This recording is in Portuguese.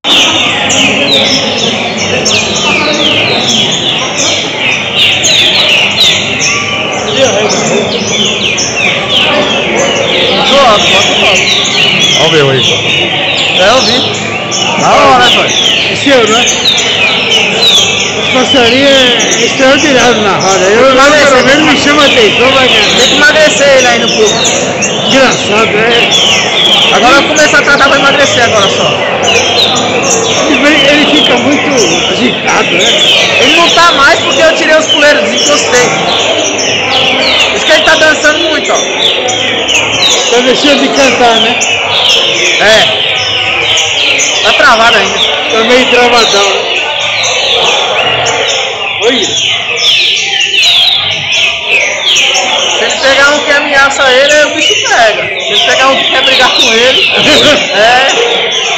Vamos ver aí. É, eu vi. Da hora, pai. Seu, né? Passaria extraordinário na roda. Eu lá pelo menos me chama atenção, mas tem que emagrecer ele aí no clube. Engraçado, né? Agora eu começo a tratar pra emagrecer agora só. Ele fica muito agitado, né? Ele não tá mais porque eu tirei os puleiros, desencostei. Por isso que ele tá dançando muito, ó. Tá deixando de cantar, né? É. Tá travado ainda. Tá meio travadão, né? Oi. Se ele pegar um que ameaça ele, o bicho pega. Se ele pegar um que quer brigar com ele, é.